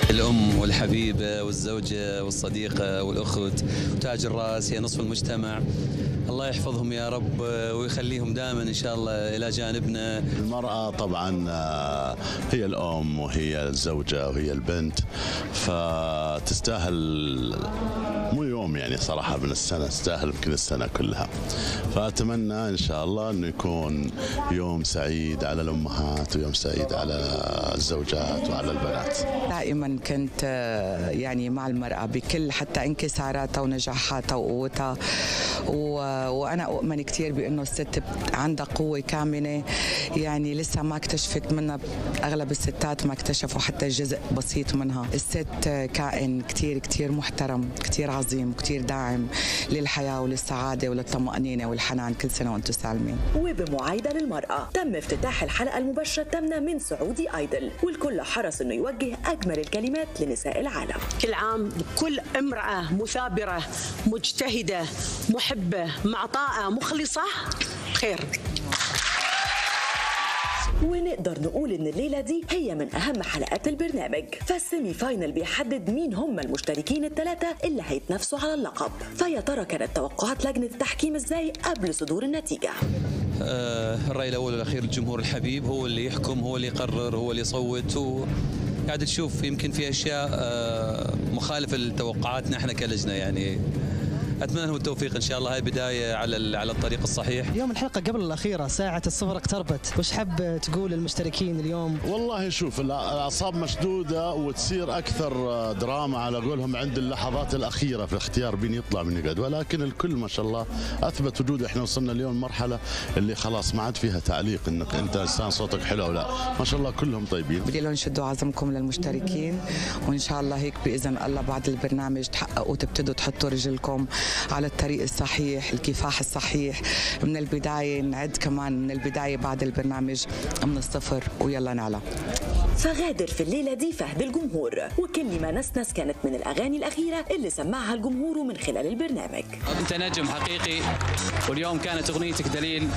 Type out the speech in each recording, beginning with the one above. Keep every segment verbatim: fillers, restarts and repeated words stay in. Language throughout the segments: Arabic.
الأم والحبيبة والزوجة والصديقة والأخت وتاج الرأس، هي نصف المجتمع. الله يحفظهم يا رب ويخليهم دائما إن شاء الله إلى جانبنا. المرأة طبعا هي الأم وهي الزوجة وهي البنت، فتستاهل مو يوم يعني صراحة من السنة، تستاهل يمكن السنة كلها. فأتمنى إن شاء الله أنه يكون يوم سعيد على الأمهات ويوم سعيد على الزوجات وعلى البنات. دائما كنت يعني مع المرأة بكل حتى انكساراتها ونجاحاتها وقوتها، وأنا أؤمن كثير بأنه الست عندها قوة كامنة، يعني لسه ما اكتشفت منها، أغلب الستات ما اكتشفوا حتى جزء بسيط منها. الست كائن كثير كثير محترم، كثير عظيم، كثير داعم للحياة وللسعادة وللطمأنينة والحنان. كل سنة وأنتم سالمين. وبمعايدة للمرأة تم افتتاح الحلقة المباشرة الثامنة من سعودي آيدل، والكل حرص أنه يوجه أجمل الكلمات لنساء العالم. كل عام كل امرأة مثابرة مجتهدة محبة معطاءة مخلصة خير. ونقدر نقول ان الليله دي هي من اهم حلقات البرنامج، فالسيمي فاينل بيحدد مين هم المشتركين الثلاثه اللي هيتنافسوا على اللقب. فيا ترى كانت توقعات لجنه التحكيم ازاي قبل صدور النتيجه؟ آه الراي الاول والاخير الجمهور الحبيب، هو اللي يحكم، هو اللي يقرر، هو اللي يصوت. وقاعد تشوف يمكن في اشياء آه مخالفه لتوقعاتنا احنا كلجنه، يعني اتمنى لهم التوفيق ان شاء الله. هاي بدايه على على الطريق الصحيح. يوم الحلقه قبل الاخيره ساعه الصفر اقتربت، وش حاب تقول للمشتركين اليوم؟ والله شوف، الاعصاب مشدوده وتصير اكثر دراما على قولهم عند اللحظات الاخيره في اختيار مين يطلع من يقعد، ولكن الكل ما شاء الله اثبت وجوده. احنا وصلنا اليوم مرحله اللي خلاص ما عاد فيها تعليق انك انت انسان صوتك حلو او لا، ما شاء الله كلهم طيبين. بدي لهم شدوا عزمكم للمشتركين، وان شاء الله هيك باذن الله بعد البرنامج تحققوا وتبتدوا تحطوا رجلكم على الطريق الصحيح، الكفاح الصحيح من البداية. نعد كمان من البداية بعد البرنامج من الصفر ويلا نعلى. فغادر في الليلة دي فهد الجمهور، وكل ما نسنس كانت من الأغاني الأخيرة اللي سمعها الجمهور من خلال البرنامج. أنت نجم حقيقي، واليوم كانت أغنيتك دليل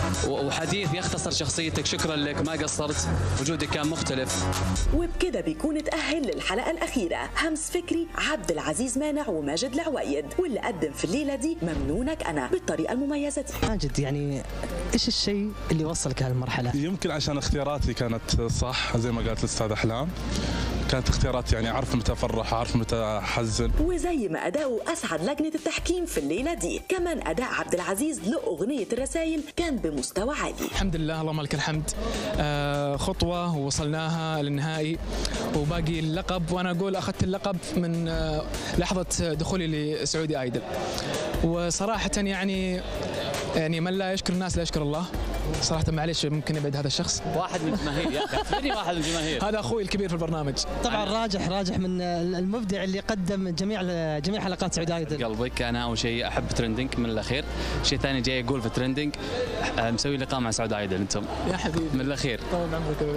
وحديث يختصر شخصيتك. شكرا لك، ما قصرت، وجودك كان مختلف. وبكده بيكون تأهل للحلقة الأخيرة همس فكري، عبد العزيز مانع وماجد العوايد، واللي قدم في الليلة دي ممنونك أنا بالطريقة المميزة دي. ماجد، يعني إيش الشيء اللي وصلك هالمرحلة؟ يمكن عشان اختياراتي كانت صح زي ما قالت الأستاذ أحلام، كانت اختيارات يعني عارف متى افرح، عارف متى احزن. وزي ما اداؤه اسعد لجنه التحكيم في الليله دي، كمان اداء عبد العزيز لاغنيه الرسائل كان بمستوى عالي. الحمد لله، اللهم لك الحمد. آه خطوه ووصلناها للنهائي وباقي اللقب، وانا اقول اخذت اللقب من آه لحظه دخولي لسعودي ايدل. وصراحه يعني يعني من لا يشكر الناس لا يشكر الله. صراحة معليش ممكن يبعد هذا الشخص. واحد من الجماهير يا أخي، اعتبرني واحد من الجماهير. هذا أخوي الكبير في البرنامج. طبعا راجح راجح من المبدع اللي قدم جميع جميع حلقات سعودي ايدل. قلبك، أنا أول شيء أحب ترندنج من الأخير، شيء ثاني جاي أقول في ترندنج مسوي لقاء مع سعودي ايدل أنتم. يا حبيبي من الأخير. طول عمرك.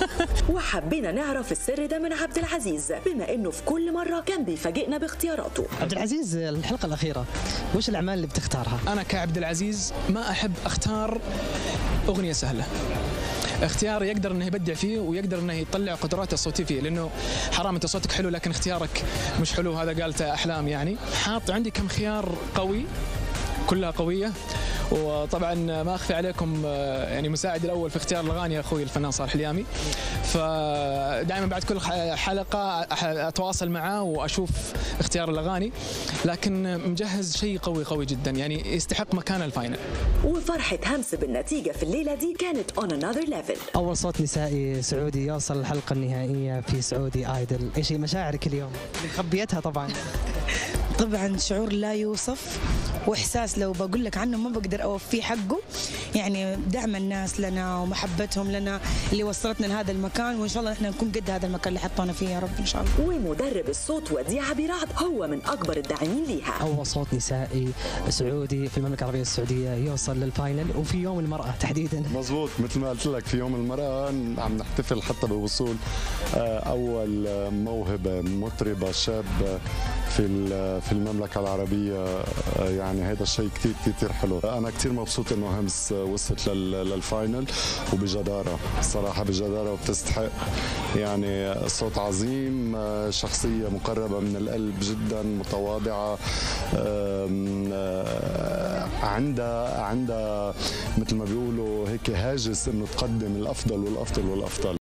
وحبينا نعرف السر ده من عبد العزيز، بما إنه في كل مرة كان بيفاجئنا باختياراته. عبد العزيز، الحلقة الأخيرة وش الأعمال اللي بتختارها؟ أنا كعبد العزيز ما أحب أختار أغنية سهلة، اختيار يقدر انه يبدع فيه ويقدر انه يطلع قدراته الصوتيه فيه، لانه حرام انت صوتك حلو لكن اختيارك مش حلو. هذا قالته احلام. يعني حاط عندي كم خيار قوي، كلها قويه. وطبعا ما اخفي عليكم يعني مساعد الاول في اختيار الاغاني اخوي الفنان صالح اليامي، فدائما بعد كل حلقه اتواصل معه واشوف اختيار الاغاني، لكن مجهز شيء قوي قوي جدا يعني يستحق مكان الفاينل. وفرحه همس بالنتيجه في الليله دي كانت on another level. اول صوت نسائي سعودي يوصل الحلقه النهائيه في سعودي ايدل، ايش مشاعرك اليوم؟ مخبيتها طبعا. طبعا شعور لا يوصف، واحساس لو بقول لك عنه ما بقدر اوفيه حقه. يعني دعم الناس لنا ومحبتهم لنا اللي وصلتنا لهذا المكان، وان شاء الله احنا نكون قد هذا المكان اللي حطونا فيه يا رب ان شاء الله. ومدرب الصوت وديعة برعد هو من اكبر الداعمين ليها. اول صوت نسائي سعودي في المملكه العربيه السعوديه يوصل للفاينل وفي يوم المراه تحديدا. مزبوط، مثل ما قلت لك في يوم المراه عم نحتفل حتى بوصول اول موهبه مطربه شاب في في المملكه العربيه يعني يعني هذا الشيء كثير كثير حلو. انا كثير مبسوط انه همس وصلت للفاينل وبجداره، صراحه بجداره وبتستحق. يعني صوت عظيم، شخصيه مقربه من القلب جدا، متواضعه، عندها عندها مثل ما بيقولوا هيك هاجس انه تقدم الافضل والافضل والافضل.